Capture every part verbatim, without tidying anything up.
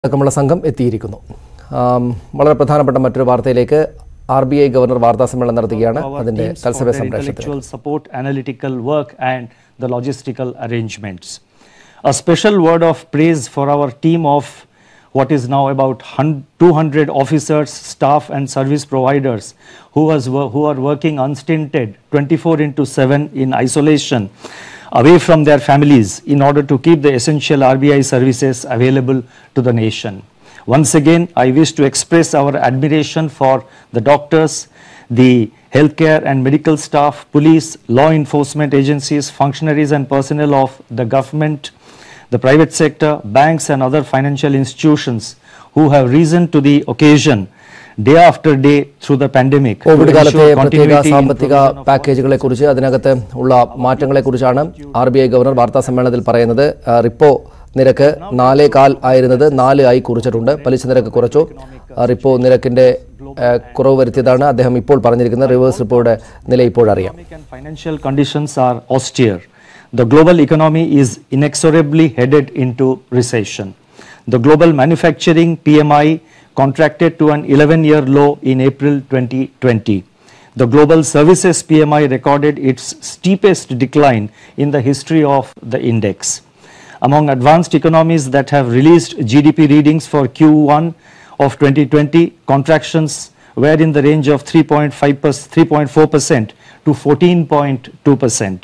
അടക്കമുള്ള സംഘം എത്തിയിരിക്കുന്നു. വളരെ പ്രധാനപ്പെട്ട മറ്റൊരു വാർത്തയിലേക്ക് R B I ഗവർണർ വാർത്താ സമ്മേളനം നടത്തുകയാണ്. അതിന്റെ തത്സമയ സംപ്രേഷണത്തിൽ support analytical work and the logistical arrangements. A special word of praise for our team of what is now about two hundred officers, staff and service providers who was who are working unstinted twenty-four into seven in isolation away from their families in order to keep the essential R B I services available to the nation. Once again, I wish to express our admiration for the doctors, the healthcare and medical staff, police, law enforcement agencies, functionaries and personnel of the government, the private sector, banks and other financial institutions who have risen to the occasion day after day through the pandemic. Covid കാലത്തെ പ്രത്യേക സാമ്പത്തിക പാക്കേജുകളെ കുറിച്ച് അതിനകത്ത് ഉള്ള മാറ്റങ്ങളെ കുറിച്ചാണ് R B I governor വാർത്താ സമ്മേളനത്തിൽ പറയുന്നത്. റിപ്പോ നിരക്ക് നാലേ കാൽ ആയിരുന്നത് നാല് ആയി കുറിച്ചിട്ടുണ്ട്. പലിശ നിരക്ക് കുറച്ചു. റിപ്പോ നിരക്കിന്റെ കുറവ് വരുത്തിയതാണ് അദ്ദേഹം ഇപ്പോൾ പറഞ്ഞിരിക്കുന്നത്. റിവേഴ്സ് റിപ്പോയുടെ നില ഇപ്പോഴറിയാം. Financial conditions are austere. The global economy is inexorably headed into recession. The global manufacturing P M I contracted to an eleven-year low in April twenty twenty. The global services P M I recorded its steepest decline in the history of the index. Among advanced economies that have released G D P readings for Q one of twenty twenty, contractions were in the range of three point five percent, three point four percent to fourteen point two percent.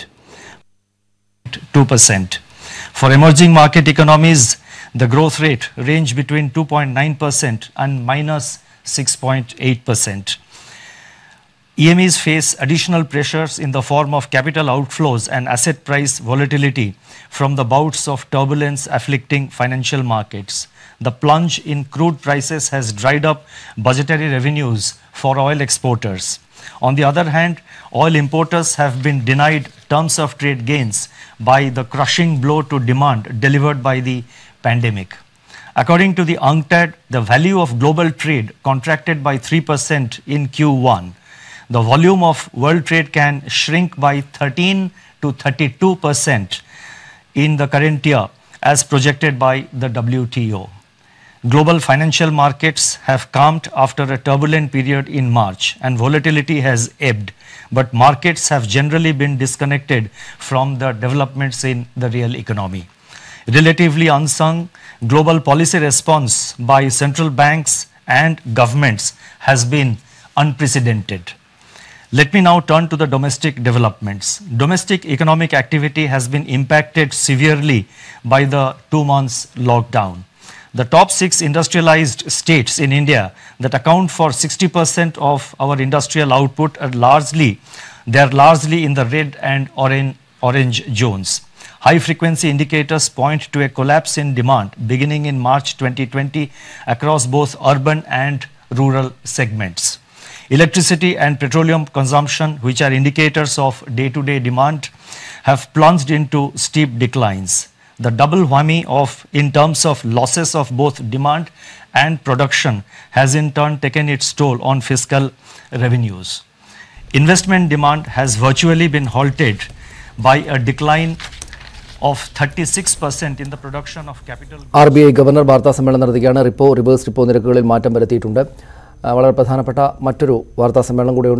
two percent. For emerging market economies, the growth rate ranged between two point nine percent and minus six point eight percent. E M Es face additional pressures in the form of capital outflows and asset price volatility from the bouts of turbulence afflicting financial markets. The plunge in crude prices has dried up budgetary revenues for oil exporters. On the other hand, oil importers have been denied terms of trade gains by the crushing blow to demand delivered by the pandemic. According to the UNCTAD, the value of global trade contracted by three percent in Q one. The volume of world trade can shrink by thirteen to thirty-two percent in the current year as projected by the W T O. Global financial markets have calmed after a turbulent period in March and volatility has ebbed, but markets have generally been disconnected from the developments in the real economy. Relatively unsung, global policy response by central banks and governments has been unprecedented. Let me now turn to the domestic developments. Domestic economic activity has been impacted severely by the two months lockdown. The top six industrialized states in India that account for sixty percent of our industrial output are largely, they are largely in the red and orange, orange zones. High frequency indicators point to a collapse in demand beginning in March twenty twenty across both urban and rural segments. Electricity and petroleum consumption, which are indicators of day-to-day demand, have plunged into steep declines. The double whammy of in terms of losses of both demand and production has in turn taken its toll on fiscal revenues. Investment demand has virtually been halted by a decline of thirty-six percent in the production of capital. R B I governor വാർത്താ സമ്മേളനം നടത്തുകയാണ്. Repo reverse repo നിരക്കുകളിൽ മാറ്റം വരുത്തിയിട്ടുണ്ട്. വളരെ പ്രധാനപ്പെട്ട മറ്റൊരു വാർത്താ സമ്മേളനം കൂടി